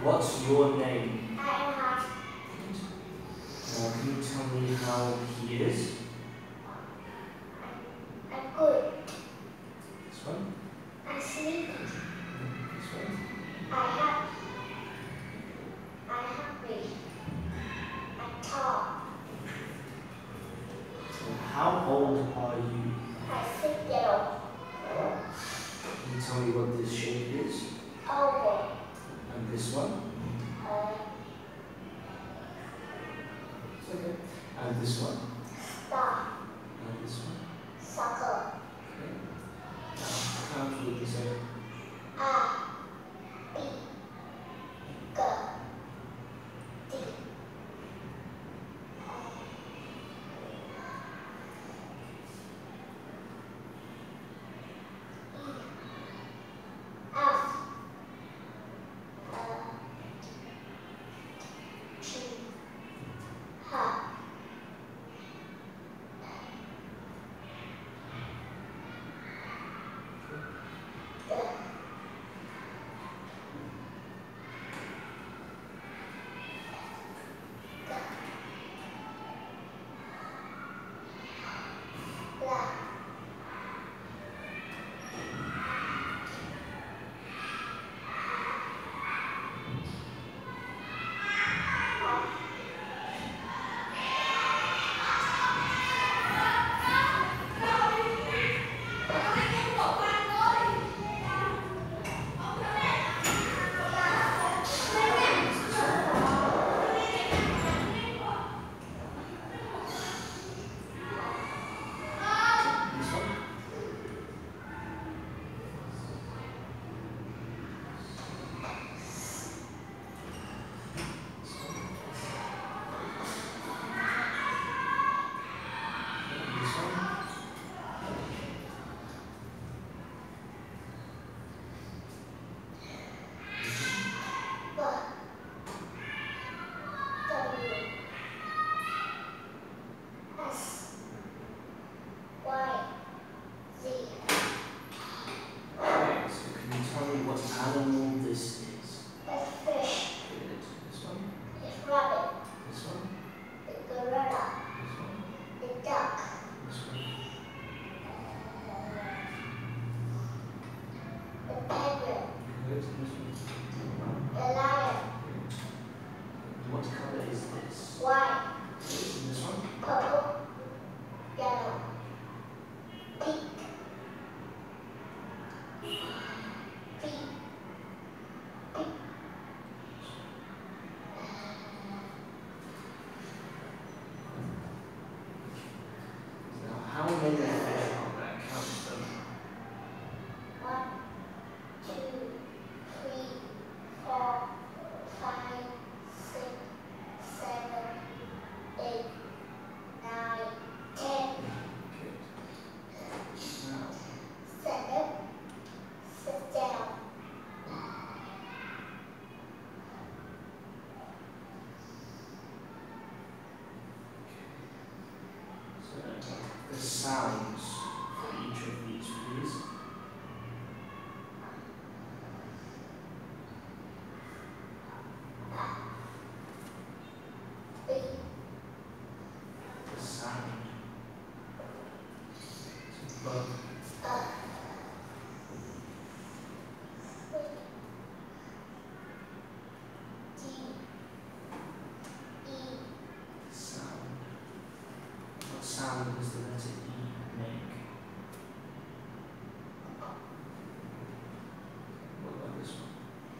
What's your name? I am Can you tell me how he is? I'm good. This one? I sleep. This one? I happy. I talk. How old are you? I sit down. Can you tell me what this shape is? Oval. And this one? It's okay. And this one? Star. And this one? Soccer. Okay. Now, how much would you say? A. B. G. D. F. G. H. G. Blah. This one? This one? B. W. S. Y. Z. Okay, so can you tell me what animal this is? That's fish. Good. This one? It's rabbit. This one? The gorilla. This one? The duck. This one? The penguin. Good. This one? The lion. What color is this? White. Good. This one? Purple. Yellow. Pink. Pink. Now, how many fish are there? Count them. 1, 2, 3, 4, 5, 6, 7, 8, 9, 10. Good. Now, 7. Sit down. so the sounds for each of these, please. B. The sound. So, but D. E. sound. What sound does the letter E make? What about this one?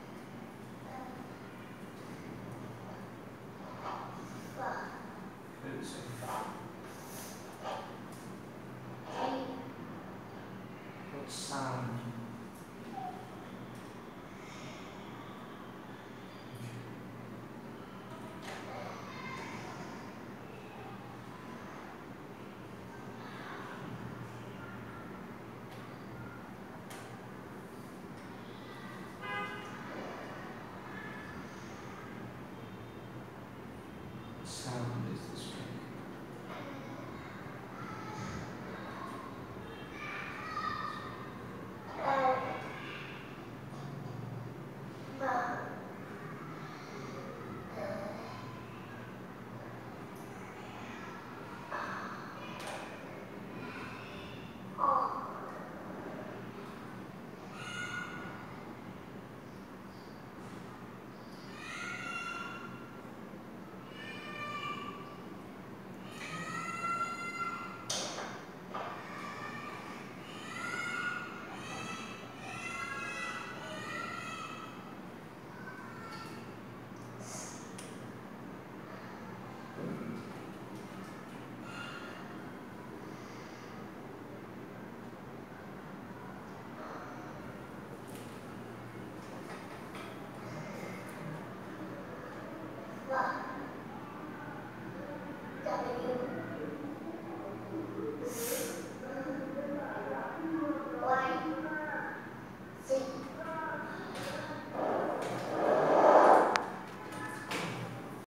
F. Good. So fa. G. What sound? Sound.